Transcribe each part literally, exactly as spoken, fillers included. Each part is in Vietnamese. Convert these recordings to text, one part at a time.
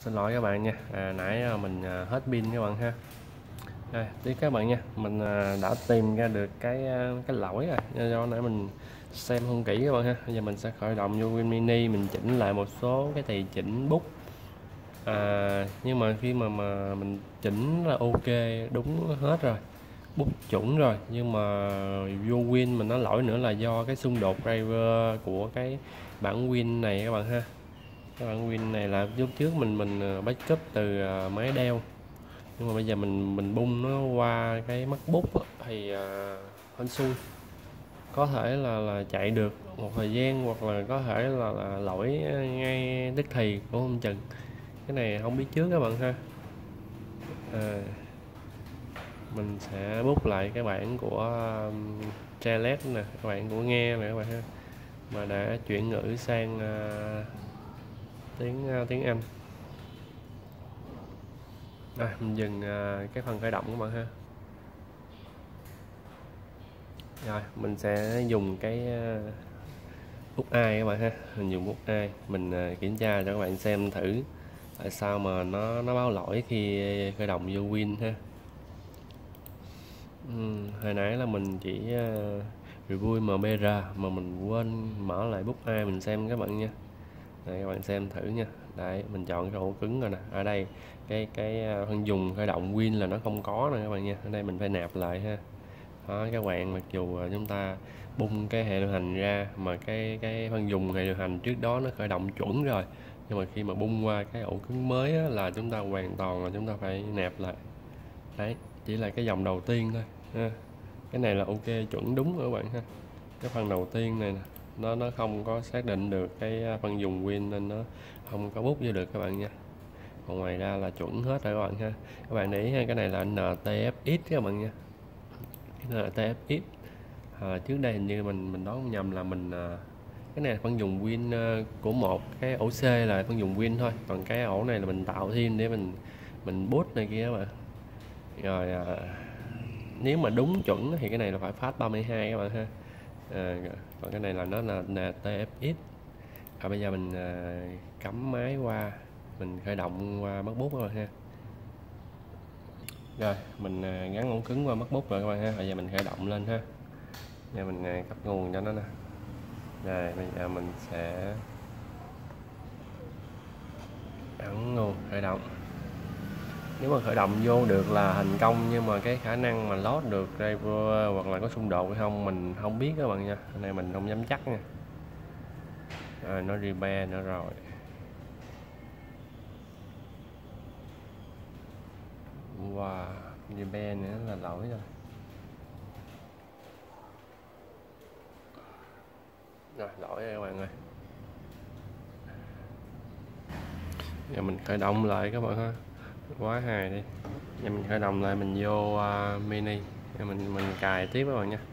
Xin lỗi các bạn nha, à, nãy à, mình à, hết pin các bạn ha. Đây, tiếp các bạn nha, mình à, đã tìm ra được cái à, cái lỗi rồi, do, do nãy mình xem không kỹ các bạn ha. Bây giờ mình sẽ khởi động vô Win Mini, mình chỉnh lại một số cái tùy chỉnh bút. À, nhưng mà khi mà mà mình chỉnh là ok, đúng hết rồi, bút chuẩn rồi, nhưng mà vô Win mình nó lỗi nữa là do cái xung đột driver của cái bản Win này các bạn ha. Cái bản Win này là lúc trước mình mình ờ, backup từ ờ, máy Dell, nhưng mà bây giờ mình mình bung nó qua cái MacBook á, thì uh, hên xui có thể là là chạy được một thời gian, hoặc là có thể là, là lỗi ngay tức thì cũng không chừng. Cái này không biết trước các bạn ha. à, mình sẽ bút lại cái bản của um, Trellet nè, các bạn của nghe nè các bạn ha, mà đã chuyển ngữ sang uh, tiếng uh, tiếng Anh. Rồi mình dừng uh, cái phần khởi động của bạn ha. Rồi mình sẽ dùng cái uh, bút ai các bạn ha, mình dùng bút ai mình uh, kiểm tra cho các bạn xem thử tại sao mà nó nó báo lỗi khi khởi động vô Win ha. uhm, hồi nãy là mình chỉ uh, review em pê rờ mà mình quên mở lại bút ai mình xem các bạn nha. Đây, các bạn xem thử nha. Đấy, mình chọn cái ổ cứng rồi nè. Ở đây cái cái phân dùng khởi động Win là nó không có nè các bạn nha. Ở đây mình phải nạp lại ha. Đó các bạn, mặc dù chúng ta bung cái hệ điều hành ra mà cái cái phân dùng hệ điều hành trước đó nó khởi động chuẩn rồi, nhưng mà khi mà bung qua cái ổ cứng mới á, là chúng ta hoàn toàn là chúng ta phải nạp lại. Đấy, chỉ là cái dòng đầu tiên thôi ha. Cái này là ok chuẩn đúng rồi các bạn ha. Cái phần đầu tiên này nè, nó nó không có xác định được cái phân dùng Win nên nó không có bút vô được các bạn nha. Còn ngoài ra là chuẩn hết rồi các bạn ha. Các bạn để ý ha, cái này là en tê ép ích các bạn nha. Cái này là en tê ép ích. À, trước đây hình như mình mình đoán nhầm là mình à, cái này là phân dùng Win à, của một cái ổ C là phân dùng Win thôi, còn cái ổ này là mình tạo thêm để mình mình boot này kia mà. Rồi à, nếu mà đúng chuẩn thì cái này là phải phát ba mươi hai các bạn ha. À, còn cái này là nó là en tê ép ích. À, bây giờ mình à, cắm máy qua, mình khởi động qua MacBook rồi ha. Rồi mình à, gắn ổ cứng qua MacBook rồi các bạn ha. Bây giờ mình khởi động lên ha. Giờ mình à, cấp nguồn cho nó nè. Rồi bây giờ mình sẽ ấn nguồn khởi động. Nếu mà khởi động vô được là thành công, nhưng mà cái khả năng mà load được driver hoặc là có xung đột hay không mình không biết các bạn nha. Cái này mình không dám chắc nha. Rồi nó repair nữa rồi. Wow, repair nữa là lỗi rồi. Rồi lỗi rồi các bạn ơi. Giờ mình khởi động lại các bạn ha. Quá hài đi. Giờ mình khởi động lại, mình vô uh, mini, giờ mình mình cài tiếp các bạn nha.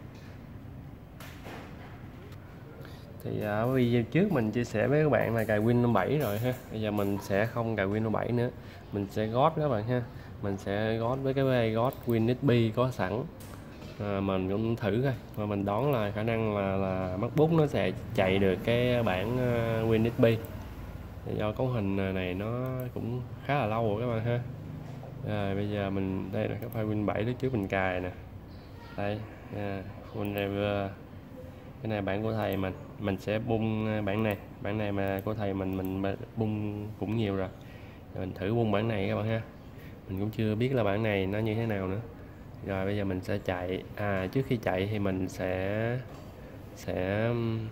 Thì ở uh, video trước mình chia sẻ với các bạn là cài Windows bảy rồi ha. Bây giờ mình sẽ không cài Windows bảy nữa, mình sẽ gót các bạn ha. Mình sẽ gót với cái gót WinXP có sẵn. À, mình cũng thử coi và mình đoán là khả năng là là MacBook nó sẽ chạy được cái bản uh, WinXP. Do cấu hình này nó cũng khá là lâu rồi các bạn ha. Rồi bây giờ mình đây là cái file Win bảy lúc trước mình cài nè. Đây à, Full cái này bản của thầy mình mình sẽ bung bản này, bản này mà của thầy mình mình bung cũng nhiều rồi. Rồi mình thử bung bản này các bạn ha. Mình cũng chưa biết là bản này nó như thế nào nữa. Rồi bây giờ mình sẽ chạy, à trước khi chạy thì mình sẽ sẽ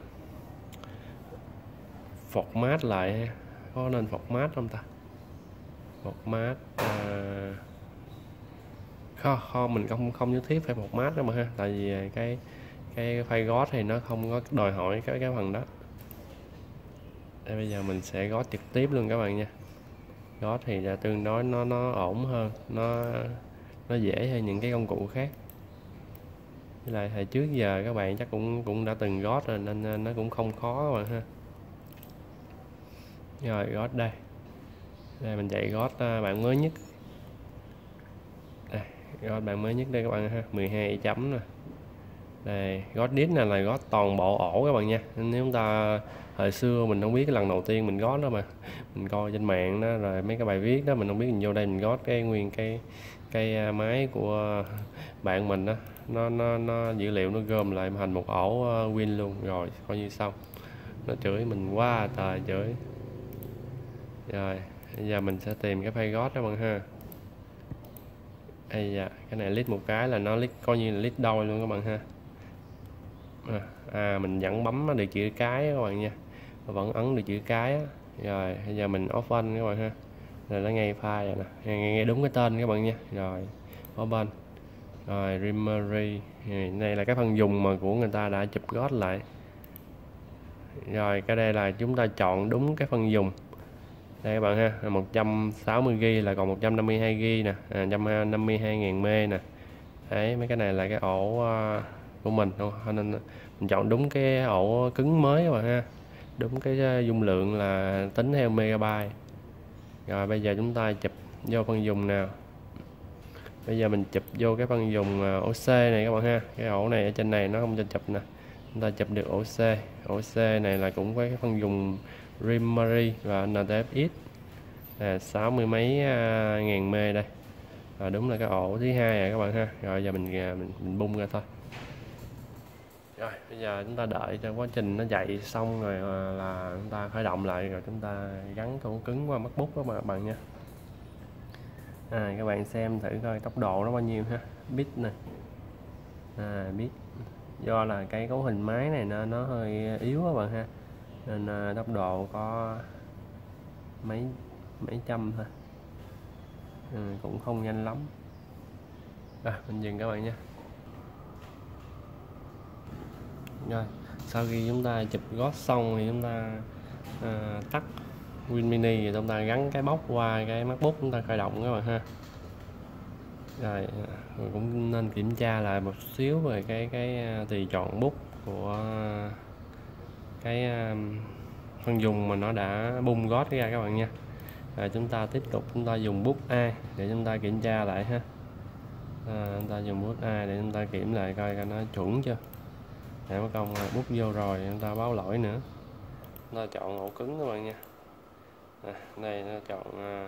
format lại, có nên format không ta? Format à, không, không mình không không nhất thiết phải format đâu mà ha, tại vì cái cái file gót thì nó không có đòi hỏi cái cái phần đó. Đây, bây giờ mình sẽ gót trực tiếp luôn các bạn nha. Gót thì là tương đối nó nó ổn hơn, nó nó dễ hơn những cái công cụ khác. Với lại hồi trước giờ các bạn chắc cũng cũng đã từng gót rồi nên nó cũng không khó các bạn ha. Rồi gót đây. Đây mình chạy gót bạn mới nhất. Đây, gót bạn mới nhất đây các bạn ha, mười hai chấm nè. Đây, gót đít này là gót toàn bộ ổ các bạn nha. Nên nếu chúng ta hồi xưa mình không biết, cái lần đầu tiên mình gót đó mà mình coi trên mạng đó, rồi mấy cái bài viết đó, mình không biết, mình vô đây mình gót cái nguyên cái cái máy của bạn mình đó, nó nó nó dữ liệu nó gom lại thành một ổ Win luôn, rồi coi như xong. Nó chửi mình quá trời chửi. Rồi bây giờ mình sẽ tìm cái file gót đó bạn ha. Ây da, cái này list một cái là nó list coi như là list đôi luôn các bạn ha. À, à mình vẫn bấm được chữ cái các bạn nha, vẫn ấn được chữ cái á. Rồi bây giờ mình open các bạn ha, rồi nó ngay file rồi nè, ngay, ngay đúng cái tên các bạn nha. Rồi open, rồi Remery này là cái phần dùng mà của người ta đã chụp gót lại. Rồi cái đây là chúng ta chọn đúng cái phần dùng đây các bạn ha. Một trăm sáu mươi gi ga bai là còn một trăm năm mươi hai gi ga bai nè, à, một trăm năm mươi hai nghìn mê nè. Đấy, mấy cái này là cái ổ uh, của mình không, nên mình chọn đúng cái ổ cứng mới các bạn ha, đúng cái dung lượng là tính theo megabyte. Rồi bây giờ chúng ta chụp vô phần dùng nào. Bây giờ mình chụp vô cái phần dùng ổ C này các bạn ha. Cái ổ này ở trên này nó không cho chụp nè, chúng ta chụp được ổ C. Ổ C này là cũng có cái phần dùng Remery và en tê ép ích à, sáu mươi mấy uh, ngàn mê đây. À, đúng là cái ổ thứ hai rồi các bạn ha. Rồi giờ mình mình, mình bung ra thôi. Rồi bây giờ chúng ta đợi cho quá trình nó chạy xong rồi là chúng ta khởi động lại, rồi chúng ta gắn ổ cứng qua MacBook đó các bạn nha. À, các bạn xem thử coi tốc độ nó bao nhiêu ha. Bit nè, à, bit do là cái cấu hình máy này nó, nó hơi yếu các bạn ha, nên uh, tốc độ có mấy mấy trăm thôi, ừ, cũng không nhanh lắm. À, mình dừng các bạn nha. Rồi sau khi chúng ta chụp gót xong thì chúng ta uh, tắt Win Mini, rồi chúng ta gắn cái bóc qua cái MacBook, chúng ta khởi động các bạn ha. Rồi cũng nên kiểm tra lại một xíu về cái cái tùy chọn bút của cái phân dùng mà nó đã bung gót ra các bạn nha. Rồi chúng ta tiếp tục chúng ta dùng bút A để chúng ta kiểm tra lại ha. À, chúng ta dùng bút A để chúng ta kiểm lại coi coi nó chuẩn chưa. Để mất công bút vô rồi chúng ta báo lỗi nữa. Chúng ta chọn ổ cứng các bạn nha. À, đây nó chọn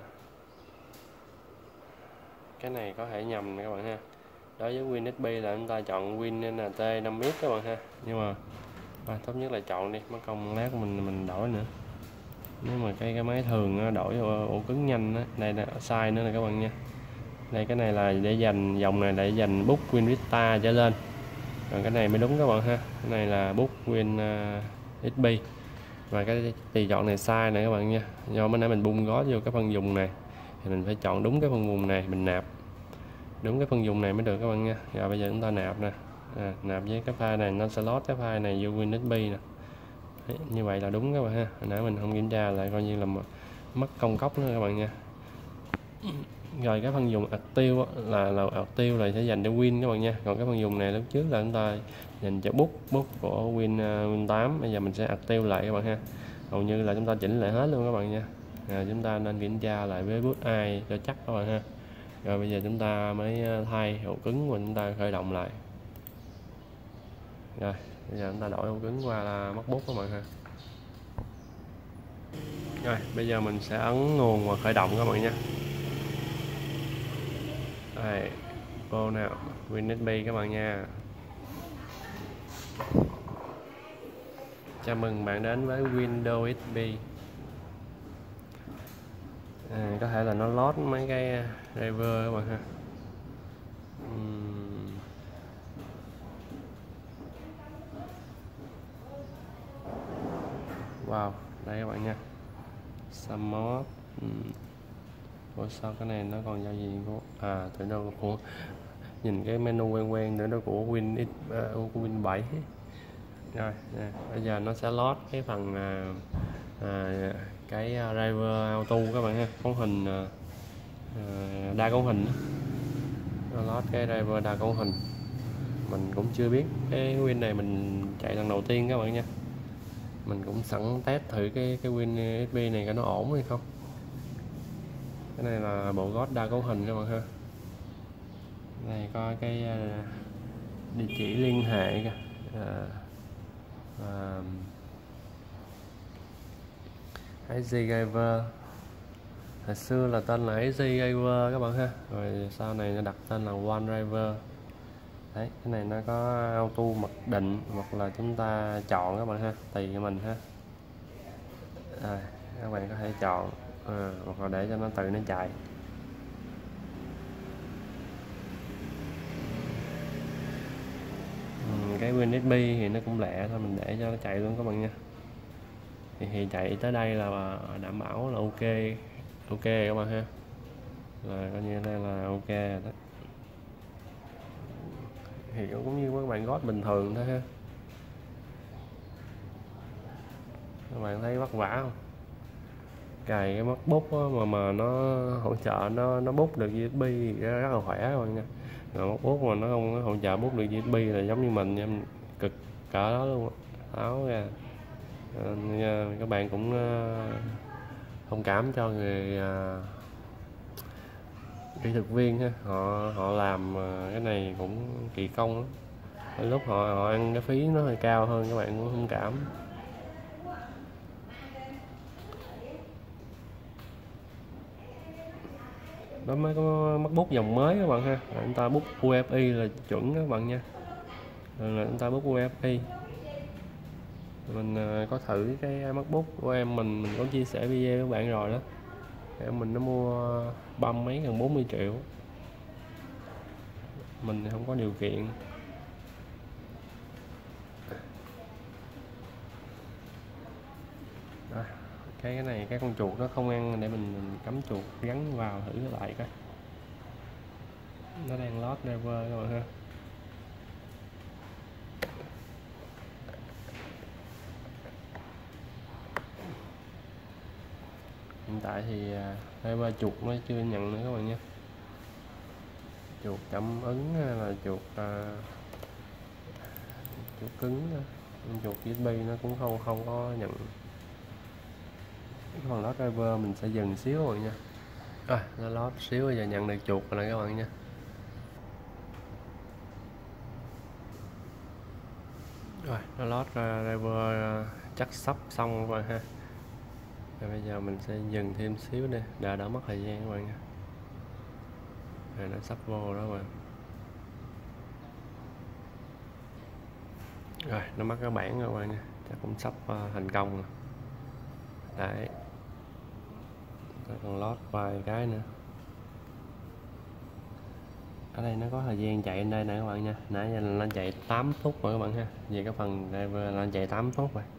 cái này có thể nhầm các bạn ha. Đối với Win ét pê là chúng ta chọn Win en tê năm x các bạn ha. Nhưng mà à, tốt nhất là chọn đi, mất công lát mình mình đổi nữa. Nếu mà cái cái máy thường đổi ổ, ổ cứng nhanh á, đây là sai nữa nè các bạn nha. Đây cái này là để dành dòng này để dành bút Win Vista trở lên. Còn cái này mới đúng các bạn ha. Cái này là bút Win uh, ét pê. Và cái tùy chọn này sai này các bạn nha. Do mới nãy mình bung gót vô cái phân dùng này thì mình phải chọn đúng cái phân vùng này, mình nạp đúng cái phân dùng này mới được các bạn nha. Rồi bây giờ chúng ta nạp nè, à, nạp với cái file này, nó sẽ load cái file này vô Win ét pê nè. Đấy, như vậy là đúng các bạn ha. Hồi nãy mình không kiểm tra lại coi như là mất công cốc nữa các bạn nha. Rồi cái phân dùng ạc tiêu là là ạc tiêu là sẽ dành cho Win các bạn nha. Còn cái phân dùng này lúc trước là chúng ta dành cho bút bút của Win uh, Win tám. Bây giờ mình sẽ ạc tiêu lại các bạn ha. Hầu như là chúng ta chỉnh lại hết luôn các bạn nha. À, chúng ta nên kiểm tra lại với bút ai cho chắc các bạn ha. Rồi bây giờ chúng ta mới thay ổ cứng và chúng ta khởi động lại. Rồi bây giờ chúng ta đổi ổ cứng qua là MacBook các bạn ha. Rồi bây giờ mình sẽ ấn nguồn và khởi động các bạn nha. Đây, vô nào, Win ét pê các bạn nha. Chào mừng bạn đến với Windows ét pê. À, có thể là nó load mấy cái driver các bạn ha. uhm. Wow, đây các bạn nha. Samot. uhm. Ủa sao cái này nó còn giao diện của à từ đâu của nhìn cái menu quen quen nữa đó của Win uh, của Win bảy. Rồi nè, bây giờ nó sẽ load cái phần à, à, cái driver auto các bạn ha, cấu hình à, đa cấu hình. Nó load cái driver đa cấu hình, mình cũng chưa biết cái Win này, mình chạy lần đầu tiên các bạn nha. Mình cũng sẵn test thử cái cái Win ét pê này cái nó ổn hay không. Cái này là bộ gót đa cấu hình các bạn ha. Này có cái địa chỉ liên hệ kìa. À, à, Easy Driver hồi xưa là tên là Easy Driver các bạn ha, rồi sau này nó đặt tên là One Driver. Đấy, cái này nó có auto mặc định hoặc là chúng ta chọn các bạn ha, tùy cho mình ha. À, các bạn có thể chọn à, hoặc là để cho nó tự nó chạy. Ừ, cái pin ét pê thì nó cũng lẹ thôi, mình để cho nó chạy luôn các bạn nha. Thì, thì chạy tới đây là đảm bảo là ok, ok các bạn ha, là coi như đây là ok rồi đó. Thì cũng như các bạn gót bình thường thôi ha. Các bạn thấy vất vả không? Cài cái MacBook mà mà nó hỗ trợ nó nó bút được u ét bê rất, rất là khỏe các bạn nha. Rồi MacBook mà nó không hỗ trợ bút được u ét bê là giống như mình em cực cỡ đó luôn, tháo ra. À, các bạn cũng thông cảm cho người à, kỹ thuật viên ha, họ họ làm cái này cũng kỳ công lắm. Lúc họ họ ăn cái phí nó hơi cao hơn, các bạn cũng thông cảm. Đó mới có MacBook dòng mới các bạn ha, chúng ta bút u ép i là chuẩn các bạn nha, là chúng ta bút u ép i. Mình có thử cái MacBook của em mình mình có chia sẻ video với các bạn rồi đó. Em mình nó mua ba mấy gần bốn mươi triệu, mình không có điều kiện. À, cái cái này cái con chuột nó không ăn, để mình, mình cắm chuột gắn vào thử lại coi. Nó đang load driver các bạn ha. Hiện tại thì driver chuột nó chưa nhận nữa các bạn nha. Chuột cảm ứng hay là chuột uh, chuột cứng, chuột u ét bê nó cũng không không có nhận. Cái phần load driver mình sẽ dừng xíu rồi nha. Rồi nó load xíu giờ nhận được chuột rồi nè các bạn nha. Rồi nó load driver chắc sắp xong rồi ha. Rồi bây giờ mình sẽ dừng thêm xíu đi để đỡ mất thời gian các bạn nha. Rồi nó sắp vô đó bạn. Rồi nó mất cái bảng rồi các bạn nha, chắc cũng sắp uh, thành công rồi. Đấy, nó còn lót vài cái nữa. Ở đây nó có thời gian chạy ở đây nè các bạn nha, nãy giờ là nó chạy tám phút rồi các bạn ha. Về cái phần driver là nó chạy tám phút rồi.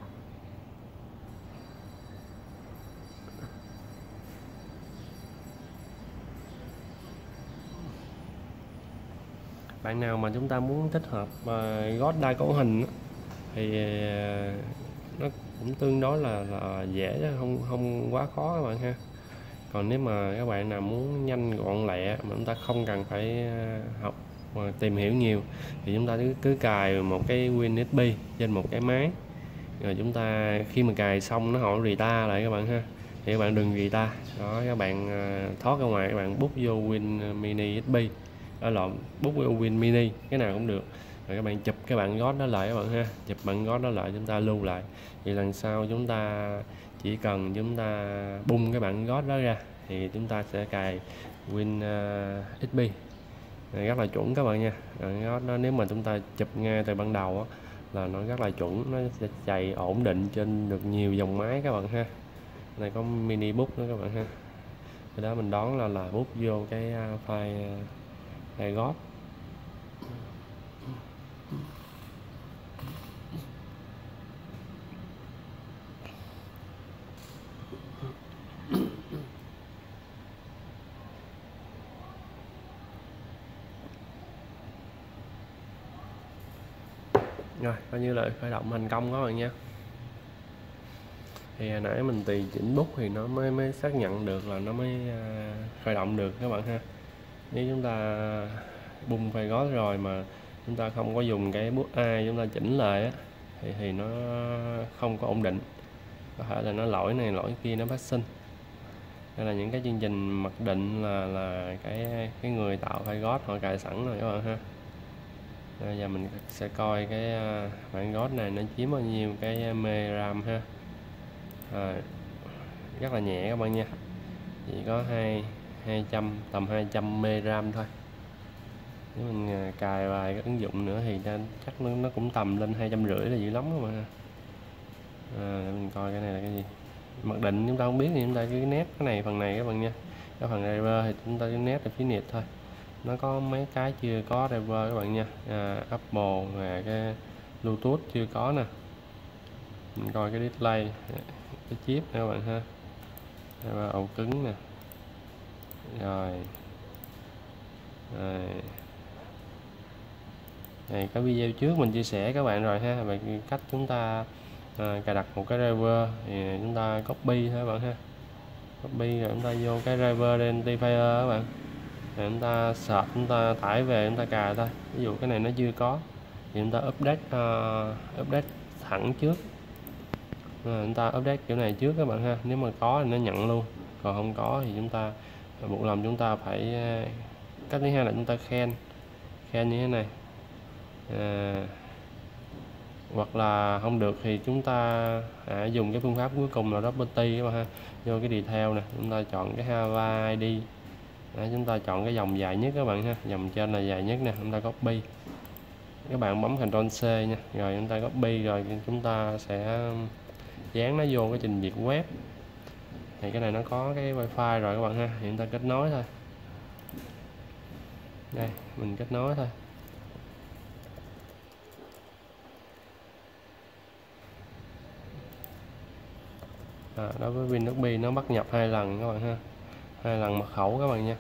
Bạn nào mà chúng ta muốn tích hợp uh, gót đai cấu hình thì uh, nó cũng tương đối là, là dễ chứ không không quá khó các bạn ha. Còn nếu mà các bạn nào muốn nhanh gọn lẹ mà chúng ta không cần phải học mà tìm hiểu nhiều thì chúng ta cứ, cứ cài một cái pin ét pê trên một cái máy, rồi chúng ta khi mà cài xong nó hỏi restart lại các bạn ha, thì các bạn đừng restart đó, các bạn thoát ra ngoài, các bạn bút vô pin mini ét pê ở lộn bút vô pin mini cái nào cũng được, rồi các bạn chụp cái bạn gót đó lại các bạn ha, chụp bạn gót đó lại chúng ta lưu lại, thì lần sau chúng ta chỉ cần chúng ta bung cái bạn gót đó ra thì chúng ta sẽ cài pin uh, ét pê rất là chuẩn các bạn nha. Rồi gót đó nếu mà chúng ta chụp ngay từ ban đầu đó, là nó rất là chuẩn, nó sẽ chạy ổn định trên được nhiều dòng máy các bạn ha. Này có mini bút nữa các bạn ha, cái đó mình đoán là là bút vô cái file file gót. Rồi coi như là khởi động thành công các bạn nha. Thì hồi nãy mình tùy chỉnh bút thì nó mới mới xác nhận được là nó mới uh, khởi động được các bạn ha. Nếu chúng ta bung file gót rồi mà chúng ta không có dùng cái bút A chúng ta chỉnh lại á, thì thì nó không có ổn định, có thể là nó lỗi này lỗi kia nó phát sinh. Đây là những cái chương trình mặc định là là cái cái người tạo file gót họ cài sẵn rồi các bạn ha. Bây giờ mình sẽ coi cái bản gót này nó chiếm bao nhiêu cái mê ram ha. À, rất là nhẹ các bạn nha, chỉ có hai hai trăm tầm hai trăm mê ram thôi. Nếu mình cài vài cái ứng dụng nữa thì chắc nó, nó cũng tầm lên hai trăm rưỡi là dữ lắm các bạn ha. À, để mình coi cái này là cái gì. Mặc định chúng ta không biết thì chúng ta cứ nét cái này phần này các bạn nha. Cái phần driver thì chúng ta cứ nét ở phía nhiệt thôi. Nó có mấy cái chưa có driver các bạn nha. À, Apple và cái Bluetooth chưa có nè. Mình coi cái display, cái chip nè các bạn ha. Driver ổ cứng nè. Rồi. Rồi. Này, cái video trước mình chia sẻ các bạn rồi ha, về cách chúng ta à, cài đặt một cái driver thì chúng ta copy thôi các bạn ha. Copy rồi chúng ta vô cái driver identifier các bạn, rồi chúng ta search, chúng ta tải về chúng ta cài thôi. Ví dụ cái này nó chưa có thì chúng ta update uh, update thẳng trước, à, chúng ta update kiểu này trước các bạn ha. Nếu mà có thì nó nhận luôn, còn không có thì chúng ta buộc lòng chúng ta phải cách thứ hai là chúng ta khen khen như thế này. À, hoặc là không được thì chúng ta à, dùng cái phương pháp cuối cùng là property các bạn ha. Vô cái detail nè, chúng ta chọn cái Java i đê. Đấy, chúng ta chọn cái dòng dài nhất các bạn ha, dòng trên là dài nhất nè, chúng ta copy, các bạn bấm Ctrl C nha, rồi chúng ta copy, rồi chúng ta sẽ dán nó vô cái trình duyệt web. Thì cái này nó có cái wifi rồi các bạn ha, thì chúng ta kết nối thôi. Đây, mình kết nối thôi. À, đối với Windows P nó bắt nhập hai lần các bạn ha, hai lần mật khẩu các bạn nha.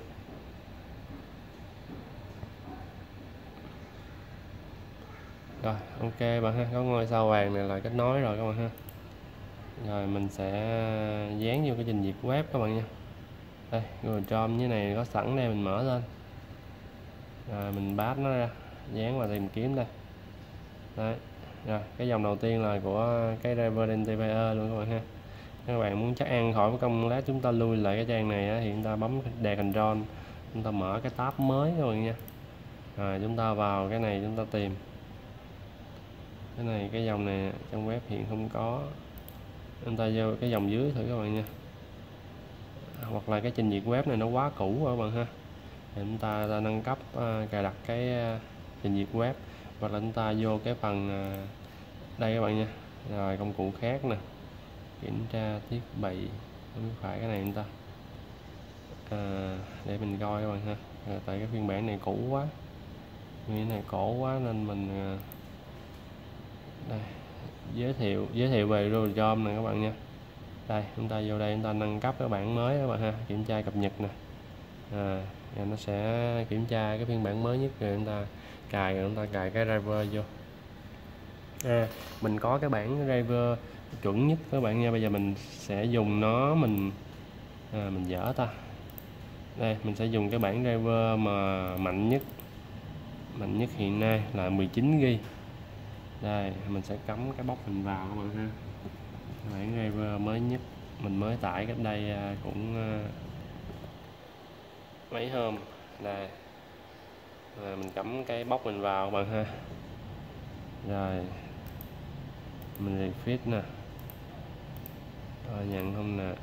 Rồi ok bạn ha, có ngôi sao vàng này là kết nối rồi các bạn ha. Rồi mình sẽ dán vô cái trình duyệt web các bạn nha. Đây, Google Chrome như này có sẵn đây, mình mở lên. Rồi mình paste nó ra, dán vào tìm kiếm đây. Đấy. Rồi cái dòng đầu tiên là của cái driver identifier luôn các bạn ha. Các bạn muốn chắc ăn khỏi công lát chúng ta lui lại cái trang này á, thì chúng ta bấm đè Ctrl, chúng ta mở cái tab mới các bạn nha. Rồi chúng ta vào cái này chúng ta tìm cái này, cái dòng này trong web hiện không có, chúng ta vô cái dòng dưới thử các bạn nha. Hoặc là cái trình duyệt web này nó quá cũ rồi các bạn ha, thì chúng ta, ta nâng cấp uh, cài đặt cái uh, trình duyệt web, hoặc là chúng ta vô cái phần uh, đây các bạn nha. Rồi công cụ khác nè, kiểm tra thiết bị, không phải cái này chúng ta à, để mình coi các bạn ha. À, tại cái phiên bản này cũ quá, cái này cổ quá nên mình uh, đây, giới thiệu giới thiệu về Google Chrome này các bạn nha. Đây chúng ta vô đây chúng ta nâng cấp cái bản mới các bạn ha, kiểm tra cập nhật nè. À, nó sẽ kiểm tra cái phiên bản mới nhất, rồi chúng ta cài, rồi chúng ta cài cái driver vô. À, mình có cái bản driver chuẩn nhất các bạn nha. Bây giờ mình sẽ dùng nó, mình à, mình dở ta. Đây mình sẽ dùng cái bản driver mà mạnh nhất mạnh nhất hiện nay là mười chín gi ga bai. Đây mình sẽ cắm cái box mình vào các bạn ha. Bản driver mới nhất mình mới tải cách đây cũng mấy hôm. Đây à, mình cắm cái box mình vào các bạn ha. Rồi mình refresh nè, rồi nhận không nè,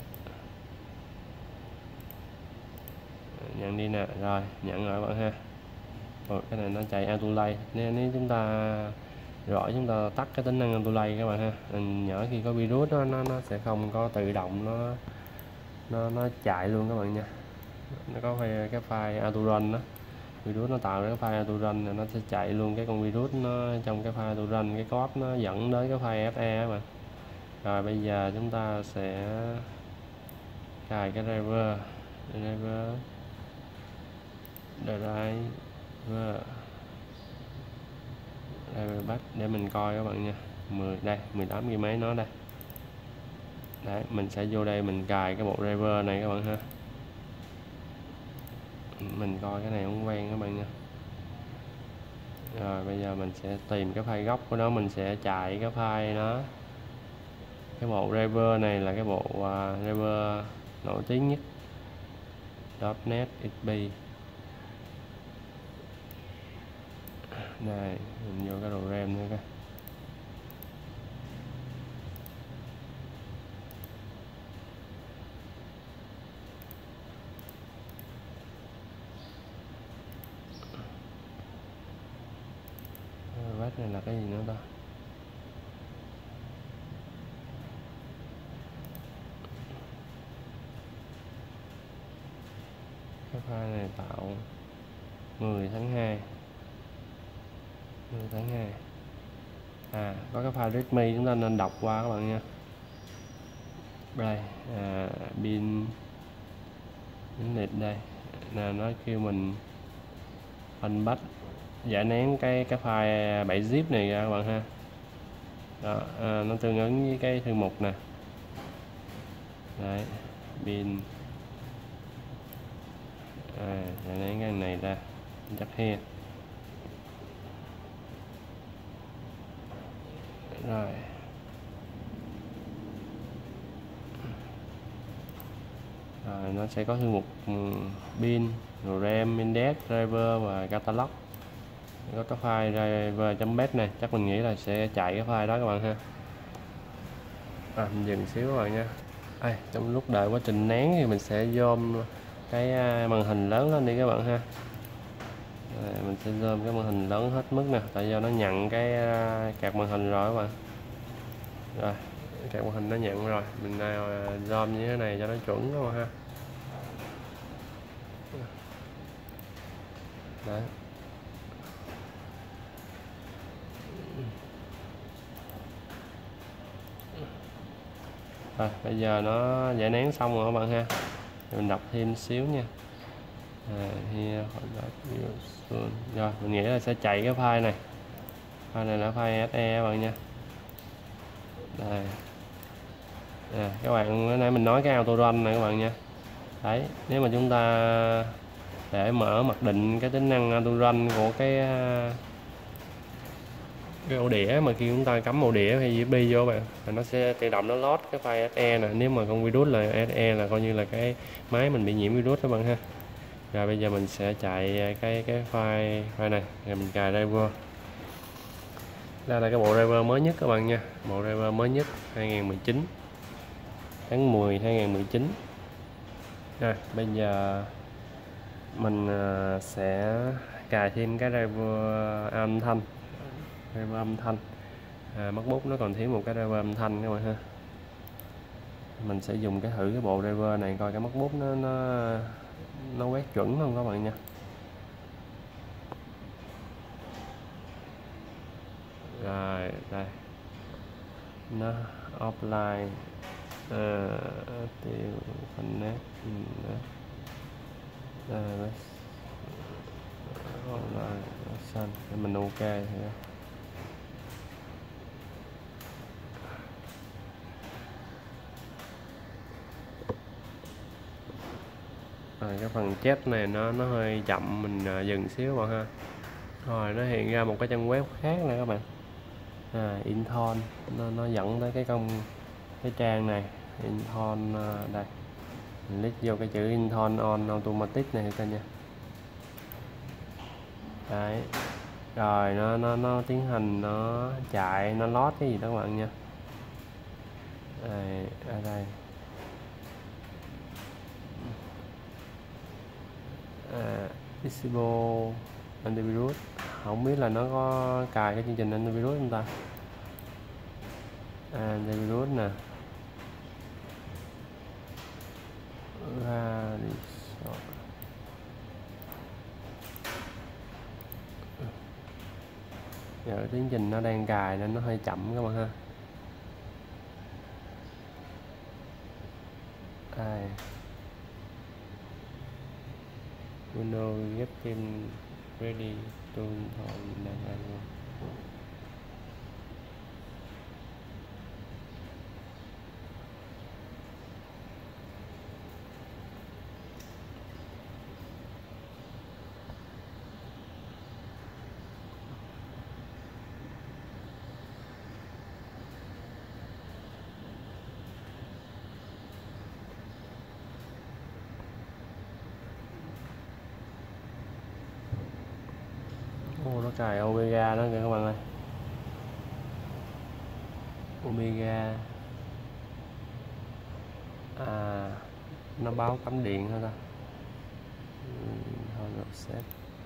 nhận đi nè, rồi nhận rồi các bạn ha. Rồi cái này nó chạy auto lay, nên nếu chúng ta gọi chúng ta tắt cái tính năng auto lay các bạn ha, mình nhớ khi có virus đó, nó nó sẽ không có tự động nó nó nó chạy luôn các bạn nha. Nó có cái, cái file auto run đó, virus nó tạo ra cái file auto run này, nó sẽ chạy luôn cái con virus nó trong cái file auto run, cái code nó dẫn đến cái file ép e các bạn. Rồi bây giờ chúng ta sẽ cài cái driver driver driver driver bắt để mình coi các bạn nha. mười đây mười tám gi ga bai nó đây. Đấy mình sẽ vô đây mình cài cái bộ driver này các bạn ha. Mình coi cái này không quen các bạn nha. Rồi bây giờ mình sẽ tìm cái file gốc của nó, mình sẽ chạy cái file đó. Cái bộ driver này là cái bộ uh, driver nổi tiếng nhất, .net ích pê. Này mình vô cái đồ RAM nữa coi. Vách này là cái gì nữa ta? Cái file này tạo mười tháng hai, mười tháng hai. À, có cái file readme chúng ta nên đọc qua các bạn nha. Đây, à, pin liệt đây. Là nó kêu mình unpack giải nén cái cái file bảy zip này ra các bạn ha. Đó, à, nó tương ứng với cái thư mục nè. Đấy, pin. À, giải nén cái này ra. Chắc he. Rồi. Rồi nó sẽ có thư mục pin, rồi RAM, index, driver và catalog. Có cái file driver.bat này, chắc mình nghĩ là sẽ chạy cái file đó các bạn ha. À, mình dừng xíu rồi nha. À, trong lúc đợi quá trình nén thì mình sẽ zoom cái màn hình lớn lên đi các bạn ha. À, mình sẽ zoom cái màn hình lớn hết mức nè, tại do nó nhận cái card màn hình rồi các bạn. Rồi, card màn hình nó nhận rồi, mình nào zoom như thế này cho nó chuẩn các bạn ha. Đấy. Rồi, bây giờ nó giải nén xong rồi các bạn ha. Mình đọc thêm xíu nha. À, here, rồi mình nghĩ là sẽ chạy cái file này. File này là file ét e các bạn nha. Đây. À, các bạn bữa nãy mình nói cái auto run này các bạn nha. Đấy, nếu mà chúng ta để mở mặc định cái tính năng auto run của cái cái ổ đĩa, mà khi chúng ta cắm ổ đĩa hay u ét bê vô bạn, thì nó sẽ tự động nó load cái file ét e nè. Nếu mà con virus là ét e là coi như là cái máy mình bị nhiễm virus các bạn ha. Rồi bây giờ mình sẽ chạy cái cái file file này, rồi mình cài driver. Đây là cái bộ driver mới nhất các bạn nha, bộ driver mới nhất hai nghìn mười chín, tháng mười hai nghìn mười chín. Rồi bây giờ mình sẽ cài thêm cái driver âm thanh, driver âm thanh. À, MacBook nó còn thiếu một cái driver âm thanh các bạn ha. Mình sẽ dùng cái thử cái bộ driver này coi cái MacBook nó nó nó quét chuẩn không các bạn nha. Rồi đây, nó offline, uh, tiêu connect, uh, online option, mình ok thì rồi. Cái phần chat này nó nó hơi chậm, mình uh, dừng xíu bạn ha. Rồi nó hiện ra một cái trang web khác nè các bạn. À, Inton nó nó dẫn tới cái công cái trang này, Inton uh, đây. Mình click vô cái chữ Inton on automatic này coi nha. Đấy. Rồi nó nó nó tiến hành nó chạy, nó load cái gì đó các bạn nha. Đây, ở đây. À, Visible antivirus, không biết là nó có cài cái chương trình antivirus không ta. À, antivirus nè. Ra giờ tiến trình nó đang cài nên nó hơi chậm các bạn ha. Đây. Windows getting ready to install. Ồ, nó có cài Omega đó kìa các bạn ơi. Omega à, nó báo cắm điện thôi ta. Thôi rồi set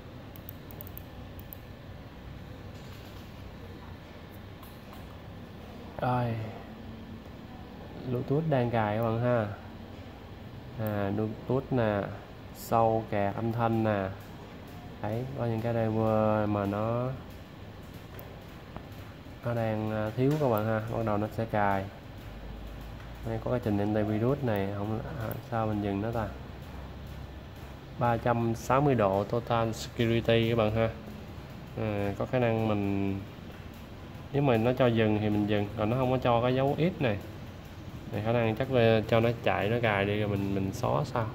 rồi. Bluetooth đang cài các bạn ha. À, Bluetooth nè, sâu kẹt âm thanh nè. Đấy, có những cái driver mà nó nó đang thiếu các bạn ha, bắt đầu nó sẽ cài. Đây có cái trình antivirus này, không à, sao mình dừng nó ta. ba trăm sáu mươi độ total security các bạn ha. À, có khả năng mình nếu mà nó cho dừng thì mình dừng, còn nó không có cho cái dấu X này thì khả năng chắc là cho nó chạy nó cài đi rồi mình mình xóa sao.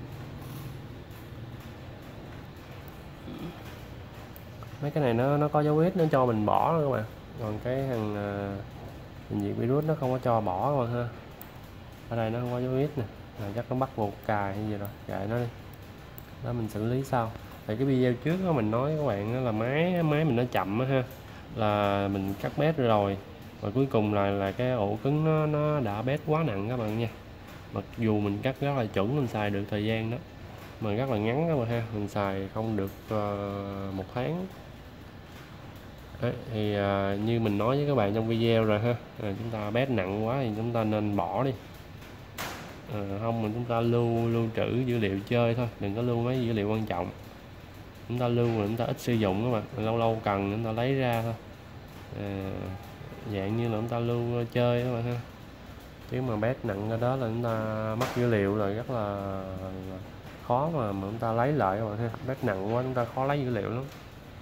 Mấy cái này nó nó có dấu X nó cho mình bỏ đó các bạn, còn cái thằng uh, diệt virus nó không có cho bỏ các bạn ha. Ở đây nó không có dấu X nè, à, chắc nó bắt buộc cài hay gì rồi, kệ nó đi, đó mình xử lý sau. Thì cái video trước đó mình nói các bạn là máy máy mình nó chậm ha, là mình cắt bét rồi và cuối cùng là là cái ổ cứng nó nó đã bét quá nặng các bạn nha. Mặc dù mình cắt rất là chuẩn, mình xài được thời gian đó mà rất là ngắn các bạn ha, mình xài không được uh, một tháng. Đấy, thì uh, như mình nói với các bạn trong video rồi ha, à, chúng ta bét nặng quá thì chúng ta nên bỏ đi. À, không mình chúng ta lưu lưu trữ dữ liệu chơi thôi, đừng có lưu mấy dữ liệu quan trọng. Chúng ta lưu mà chúng ta ít sử dụng các bạn, lâu lâu cần chúng ta lấy ra thôi. À, dạng như là chúng ta lưu chơi các bạn ha, chứ mà bét nặng ở đó là chúng ta mất dữ liệu rồi, rất là, là khó mà, mà chúng ta lấy lại các bạn ha. Bét nặng quá chúng ta khó lấy dữ liệu lắm.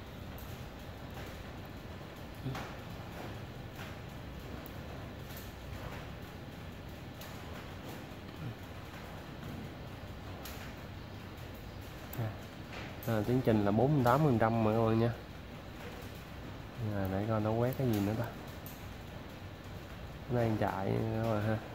À, tiến trình là bốn mươi tám phần trăm mà các bạn nha. À, để coi nó quét cái gì nữa ta, nó đang chạy các bạn ha.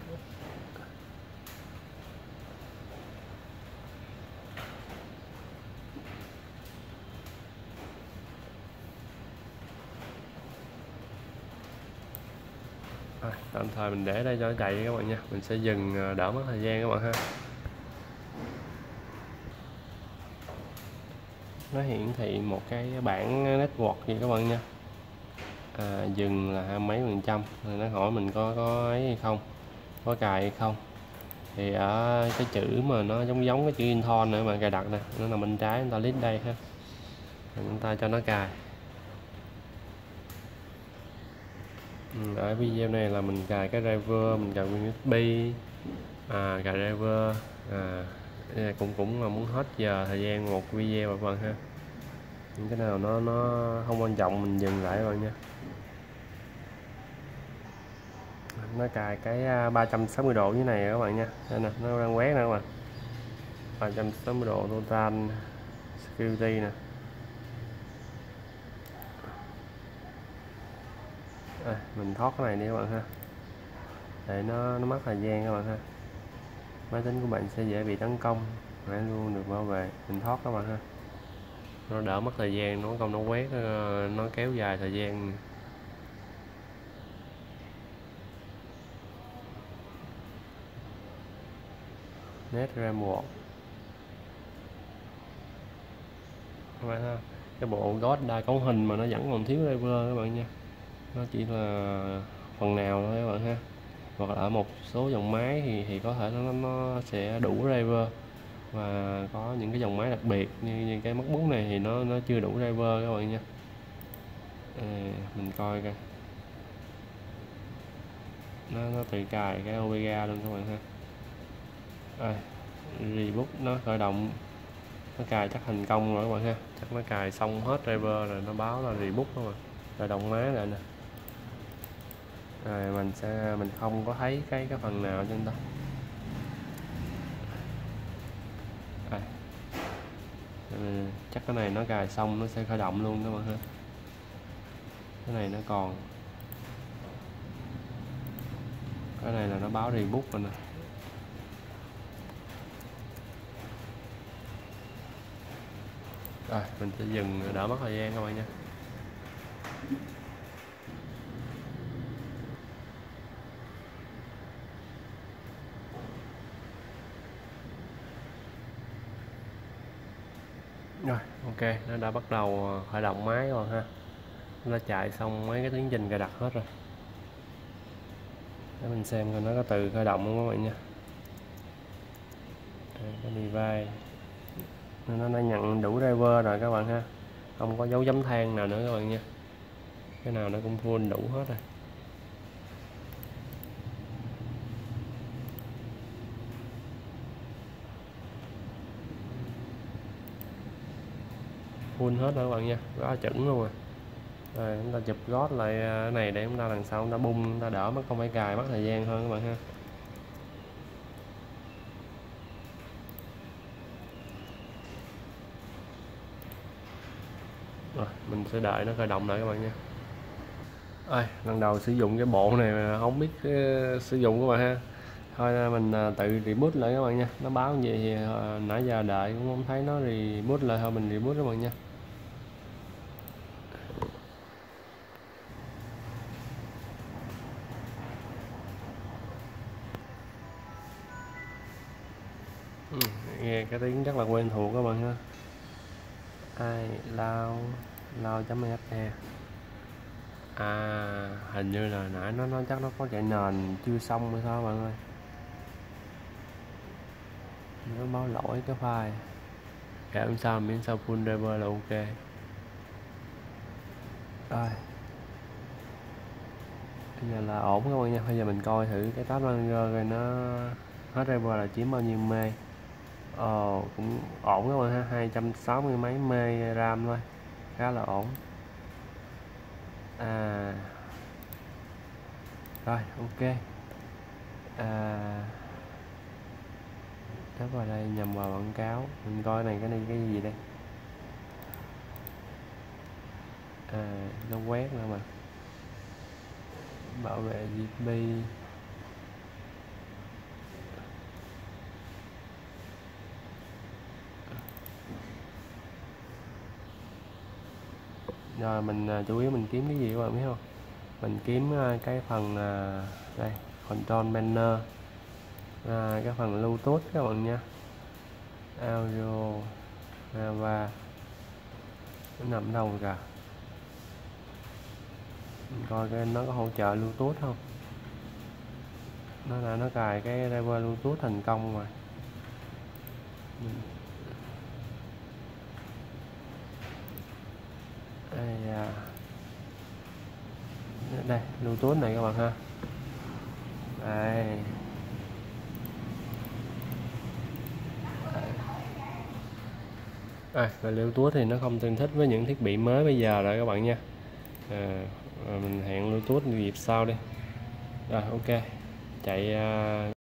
À, tạm thời mình để đây cho nó chạy các bạn nha, mình sẽ dừng đỡ mất thời gian các bạn ha. Nó hiển thị một cái bảng network gì các bạn nha. À, dừng là hai mấy phần trăm, rồi nó hỏi mình có có ấy hay không, có cài hay không. Thì ở cái chữ mà nó giống giống cái chữ Intel nữa mà cài đặt nè, nó nằm bên trái, chúng ta click đây ha, rồi chúng ta cho nó cài. Ừ, ở video này là mình cài cái driver, mình cài u ét bê, à, cài driver, à, cũng cũng là muốn hết giờ thời gian một video các bạn ha. Những cái nào nó nó không quan trọng mình dừng lại các bạn nha. Nó cài cái ba trăm sáu mươi độ như này các bạn nha, đây nè, nó đang quét nè các bạn, ba trăm sáu mươi độ total security nè. À, mình thoát cái này đi các bạn ha, để nó nó mất thời gian các bạn ha. Máy tính của bạn sẽ dễ bị tấn công, phải luôn được bảo vệ. Mình thoát các bạn ha, nó đỡ mất thời gian, nó không nó quét nó kéo dài thời gian. Net RAM một các bạn ha, cái bộ gót đa cấu hình mà nó vẫn còn thiếu driver các bạn nha, nó chỉ là phần nào thôi các bạn ha. Hoặc là ở một số dòng máy thì thì có thể nó nó sẽ đủ driver, và có những cái dòng máy đặc biệt như, như cái MacBook này thì nó nó chưa đủ driver các bạn nha. À, mình coi coi, nó nó tự cài cái Omega luôn các bạn ha. À, reboot nó khởi động, nó cài chắc thành công rồi các bạn ha, chắc nó cài xong hết driver rồi, nó báo là reboot các bạn, khởi động máy lại nè. Rồi mình sẽ mình không có thấy cái cái phần nào trên đó. À, chắc cái này nó cài xong nó sẽ khởi động luôn các bạn ha. Cái này nó còn, cái này là nó báo reboot rồi nè. Rồi mình sẽ dừng đỡ mất thời gian các bạn nha. Rồi, ok, nó đã bắt đầu khởi động máy rồi ha. Nó chạy xong mấy cái tiến trình cài đặt hết rồi. Để mình xem coi nó có tự khởi động không các bạn nha. Đây, cái device nó đã nhận đủ driver rồi các bạn ha, không có dấu chấm than nào nữa các bạn nha, cái nào nó cũng full đủ hết rồi. Full hết rồi các bạn nha, quá chuẩn luôn rồi. Rồi chúng ta chụp gót lại cái này để chúng ta lần sau chúng ta bung, chúng ta đỡ mất, không phải cài mất thời gian hơn các bạn ha. Rồi mình sẽ đợi nó khởi động lại các bạn nha. Ơi, lần đầu sử dụng cái bộ này mà không biết uh, sử dụng các bạn ha, thôi mình uh, tự reboot lại các bạn nha. Nó báo gì thì uh, nãy giờ đợi cũng không thấy nó reboot lại, thôi mình reboot các bạn nha. Ừ, nghe cái tiếng rất là quen thuộc các bạn ha. Ai lao lao chấm exe. À, hình như là nãy nó nó chắc nó có chạy nền chưa xong hay sao bạn ơi, nó báo lỗi cái file. Kệ không sao, miễn sao full driver là ok. Rồi bây giờ là ổn các bạn nha. Bây giờ mình coi thử cái Task Manager rồi nó hết driver là chiếm bao nhiêu mê. Ồ, oh, cũng ổn các bạn ha, hai trăm sáu mươi mấy mê RAM thôi, khá là ổn. À rồi ok. À nó vào đây nhằm vào quảng cáo, mình coi này cái này cái gì đây. À nó quét nữa mà, bảo vệ giê pê. Rồi mình à, chủ yếu mình kiếm cái gì các bạn biết không, mình kiếm à, cái phần à, đây control banner, à, cái phần Bluetooth các bạn nha, audio Java nó nằm đâu kìa, mình coi cái nó có hỗ trợ Bluetooth không. Nó là nó cài cái driver Bluetooth thành công rồi. Đây, à, đây Bluetooth này các bạn ha. Đây à, và Bluetooth thì nó không tương thích với những thiết bị mới bây giờ rồi các bạn nha. À, mình hẹn Bluetooth dịp sau đi. Rồi ok, chạy uh,